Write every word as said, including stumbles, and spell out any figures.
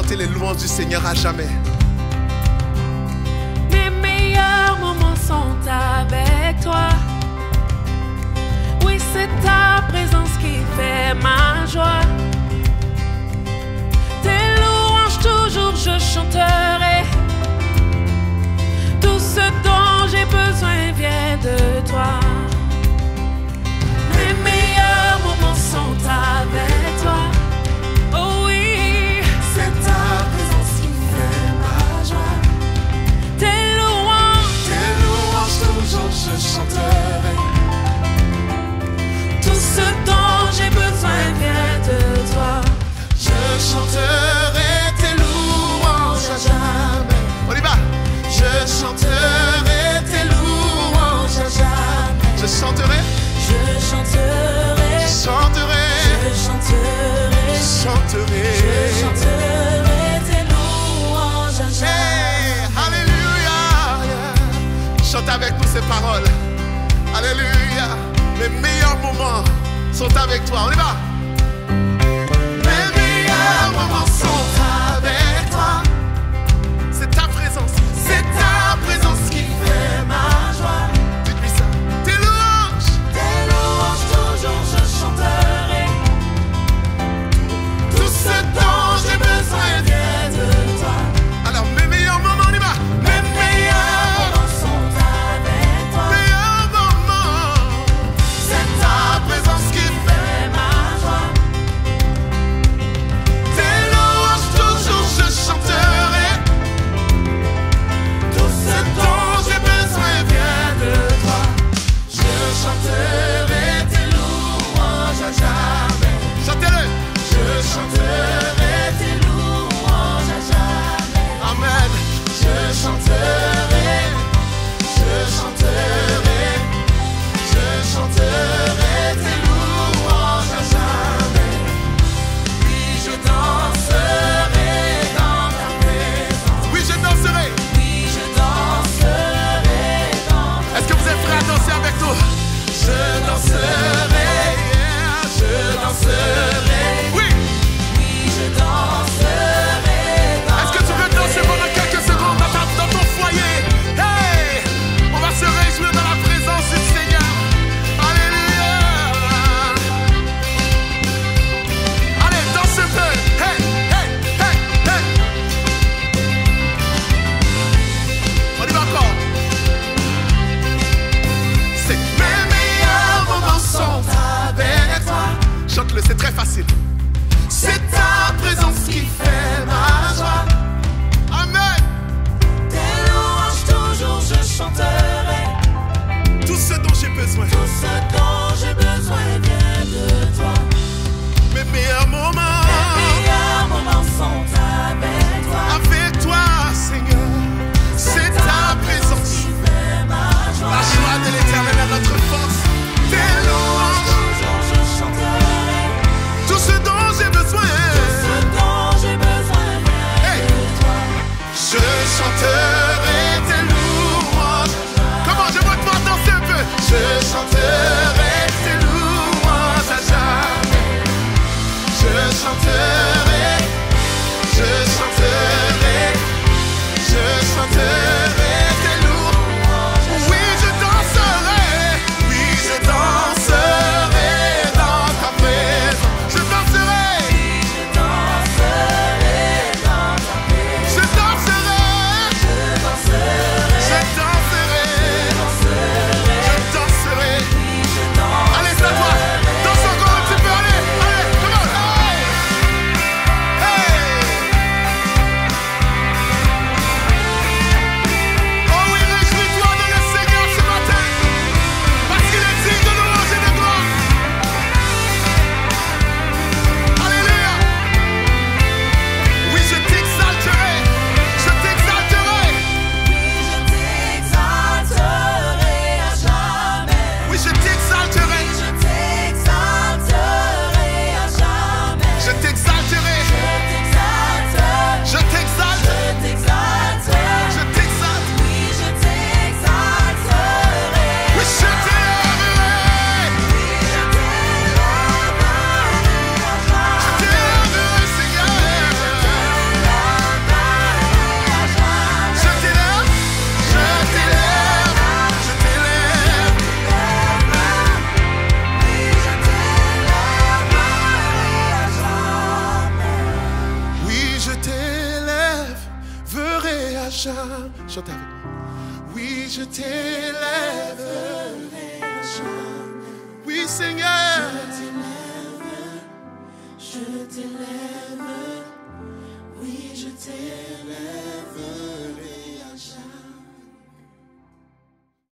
chanter les louanges du Seigneur à jamais. Mes meilleurs moments sont avec toi. Oui, c'est ta présence qui fait ma joie. Tes louanges toujours je chanterai. Tout ce dont j'ai besoin vient de toi. Mes meilleurs moments sont avec toi. Oh oui, C'est ta présence qui fait ma joie. tes louanges, Tes louanges toujours je chanterai. tout ce dont j'ai besoin vient de toi. Je chanterai tes louanges à jamais. On y va. Je chanterai tes louanges à jamais. Je chanterai, Je chanterai, chanterai, je chanterai, chanterai. je chanterai tes louanges à jamais. Hey, alléluia. Chante avec nous ces paroles. Alléluia. Mes meilleurs moments sont avec toi. On y va. Mes meilleurs moments sont avec toi. C'est ta présence. C'est ta présence qui fait ma joie. Dites-lui ça. Tes louanges. Tes louanges toujours je chanterai. Tout ce dont j'ai besoin vient de toi. Alors mes meilleurs moments, on y va. Mes meilleurs Moments sont avec toi. meilleurs moments. C'est ta présence qui fait Fais ma joie. tes louanges. Toujours je chanterai. Tout ce Ce dont j'ai besoin vient de toi. je chanterai tes louanges à jamais. Chantez-le. Je chanterai tes louanges à jamais. Amen. Je chanterai, je chanterai, je chanterai tes louanges à jamais. Oui, je danserai dans ta présence. Oui, je danserai. Oui, je danserai dans ta Est-ce que vous êtes prêts à danser avec nous? Je danserai, Yeah, je danserai. Oui. Oui, je danserai dans Est-ce que tu veux danser pendant quelques secondes dans, ta- dans ton foyer? Hey! On va se réjouir dans la présence du Seigneur. Alléluia! Allez, danse un peu. Hey, hey, hey, hey. On y va encore. C'est mes meilleurs moments sont avec toi. Chante-le, c'est très facile. C'est ta présence qui fait ma joie. Amen. tes louanges toujours je chanterai. Tout ce dont j'ai besoin. Tout ce dont j'ai besoin vient de toi. Mes meilleurs moments. Mes meilleurs moments sont avec toi. Avec toi, Seigneur. C'est ta présence. Qui fait ma joie. La joie de l'éternel est notre force. Tes louanges. Toujours je chanterai. Tout ce dont j'ai besoin. Tout ce dont j'ai besoin vient Hey. de toi. Je chanterai tes louanges. Comment je veux te voir danser un peu. Je chanterai tes louanges à jamais. Je chanterai, je chanterai, je chanterai tes louanges. Oui, je danserai, oui, je danserai dans ta présence. Je danserai, Je danserai dans ta paix. je danserai, Je danserai, je danserai, danserai. je danserai. Oui, je t'élèverai à jamais. Chantez avec moi. Oui, je t'élèverai à jamais. Oui, Seigneur.